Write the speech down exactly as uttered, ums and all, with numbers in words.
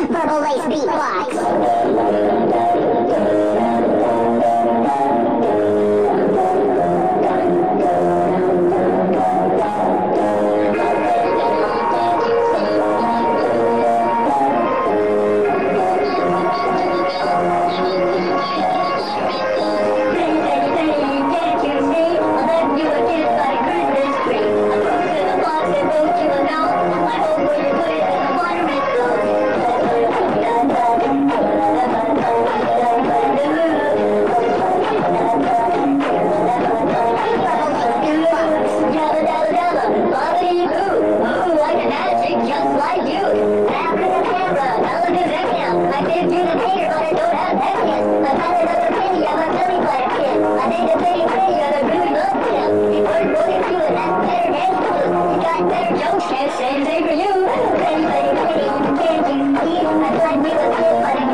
Purple Lace Beatbox. Same thing for you. Pretty, pretty, pretty, can't you see? I thought we was good, but